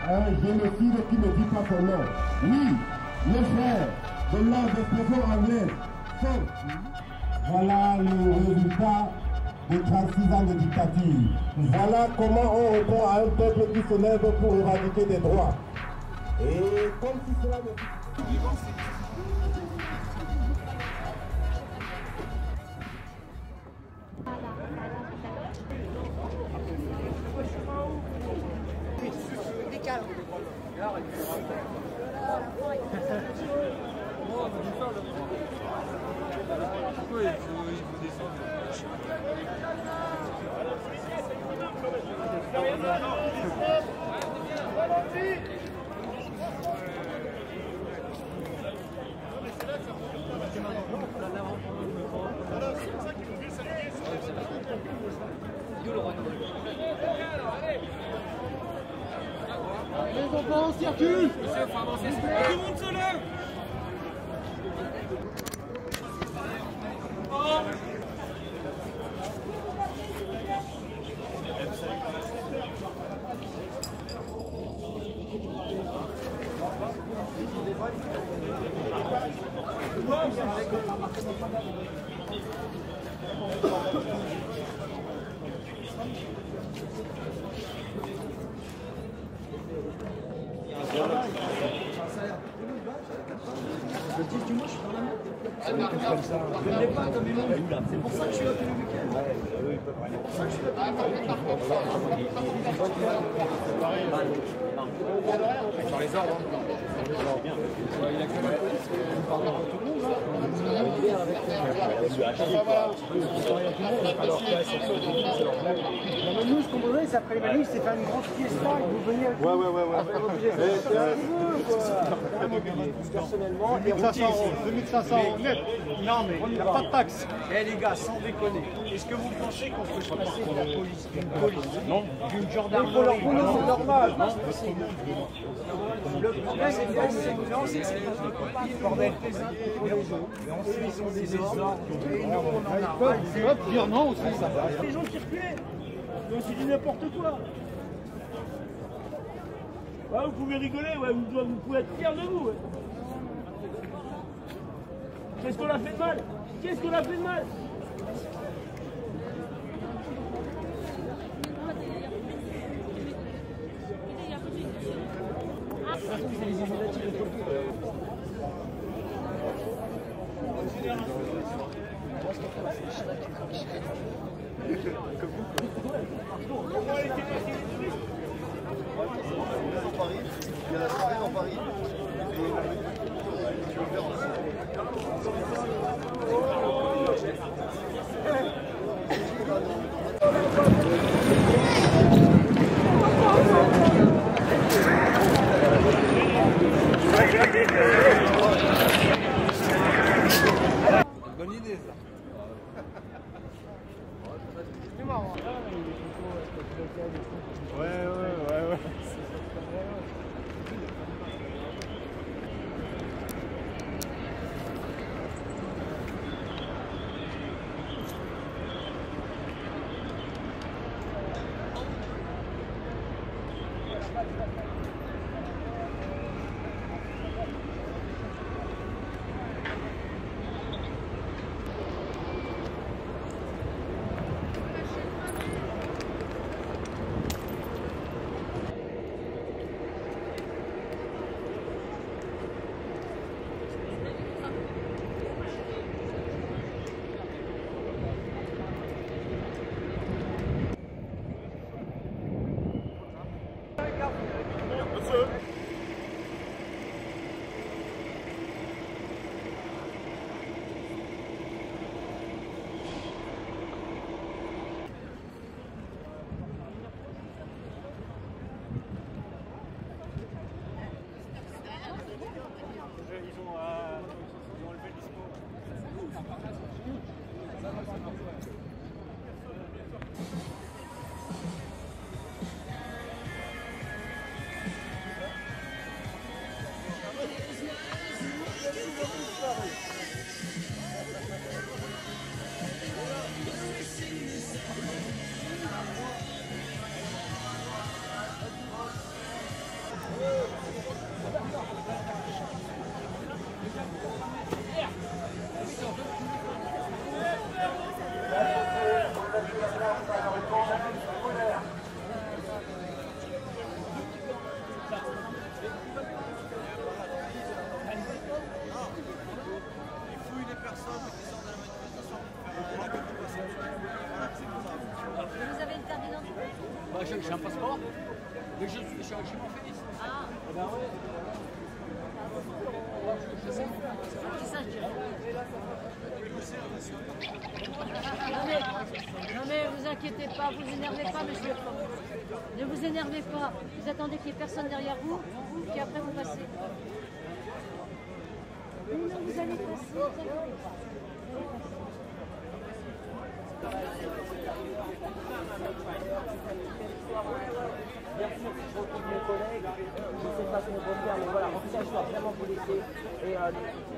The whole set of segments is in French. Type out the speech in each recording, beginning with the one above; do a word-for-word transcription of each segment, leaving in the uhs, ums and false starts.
un génocide qui ne dit pas son nom. Oui, les frères de l'ordre d'expression anglaise sont. Voilà le résultat de trente-six ans de dictature. Voilà comment on répond à un peuple qui se lève pour éradiquer des droits. Et comme si cela ne... Les enfants, circulent. Monsieur, faut avancer. Tout le monde se lève. Oh. Le dix du mois, je suis dans la main. Je ne l'ai pas comme une longue. C'est pour ça que je suis là tous les week-ends. C'est pour ça que je suis là tous les Sur les ordres. Il a que la police. Il parle de tout le monde. Nous, ce qu'on voulait, c'est après les manifs, c'est faire une grande fiesta et vous venez avec nous. Ouais, ouais, ouais, ouais. Personnellement, deux mille cinq cents, deux mille cinq cents net. Non, mais il n'y a pas de taxe. Eh les gars, sans déconner, est-ce que vous pensez qu'on peut se passer de la police, d'une police, non, d'une gendarmerie? Pour leur c'est normal. Le problème, c'est que non, c'est que c'est notre compagnie, bordel, les uns contre les autres. Et on sait qu'ils sont des ordres. Et nous, on en a. Ils peuvent dire non aussi, ça. Les gens circulaient. Donc c'est du n'importe quoi. Ouais, vous pouvez rigoler, ouais, vous, vous pouvez être fiers de vous. Ouais. Qu'est-ce qu'on a fait de mal? Qu'est-ce qu'on a fait de mal? Paris, il y a la soirée dans Paris. Bonne idée ça. C'est marrant. Ouais, ouais, ouais, ouais. passeport. Mais je suis je suis chez mon fils. Ah. Eh ben ouais. C'est ça, je dirais. Non mais, non mais vous inquiétez pas, vous énervez pas, monsieur. Ne vous énervez pas. Vous attendez qu'il n'y ait personne derrière vous, puis après vous passez. Non, non, vous allez passer, vous inquiétez pas. Bien sûr, je retrouve mes collègues, je ne sais pas ce qu'on peut faire, mais voilà, en tout cas, je dois vraiment vous laisser. Et, euh,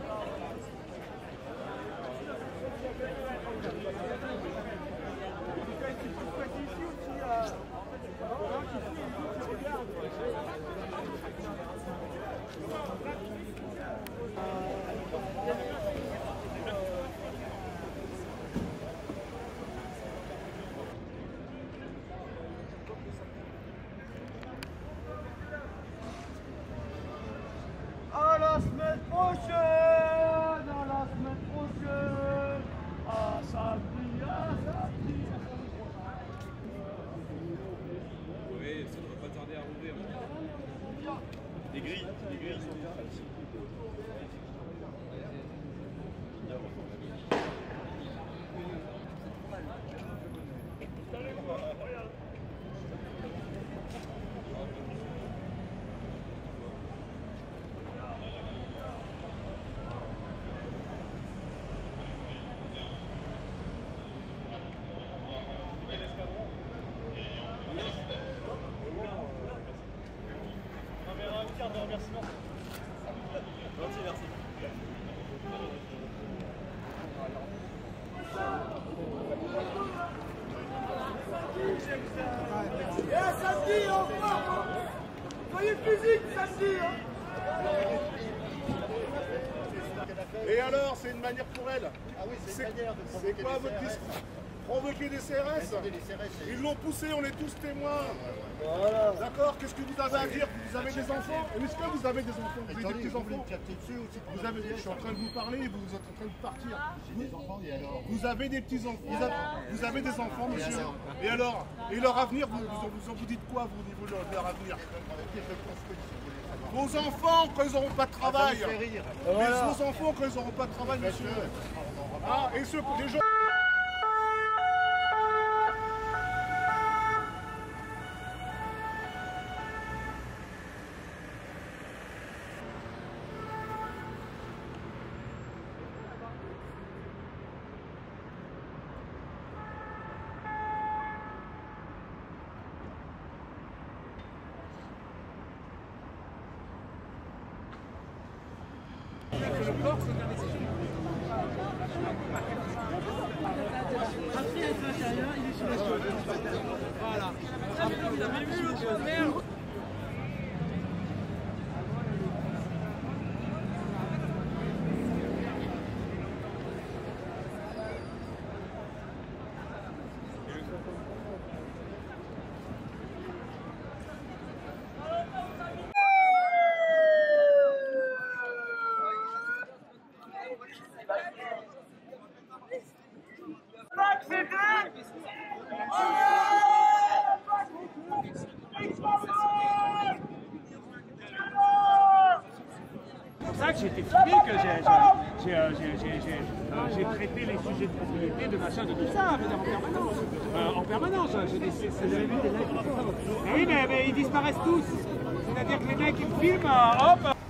À la semaine prochaine, à la semaine prochaine, à samedi, à samedi. Oui, ça ne va pas tarder à rouvrir. Les grilles, les grilles sont bien. Merci, merci. Et à samedi, au revoir. Soyez physique samedi. Et alors, c'est une manière pour elle. Ah oui, c'est une manière de provoquer des C R S. C'est quoi votre discours? Provoquer des C R S? Ils l'ont poussé, on est tous témoins. Voilà. D'accord? Qu'est-ce que vous avez à dire? Vous avez des enfants? Est-ce que vous avez des enfants? Vous avez des petits enfants? Vous avez, je suis en train de vous parler, vous êtes en train de partir. Vous, des enfants, et alors vous avez des petits enfants. Vous avez, vous avez des enfants, monsieur. Et alors? Et leur avenir, vous, vous, vous dites quoi, vous, au niveau de leur avenir? Vos enfants, quand ils n'auront pas de travail. Mais vos enfants, quand ils n'auront pas de travail, monsieur. Ah, et ceux, les gens. Voilà. Vous avez vu l'autre merde? C'est pour ça que j'ai expliqué que j'ai j'ai traité les sujets de propriété, de machin, de tout ça, mais en permanence. Euh, en permanence, j'ai des... Oui, mais, mais ils disparaissent tous. C'est-à-dire que les mecs, ils me filment, hop.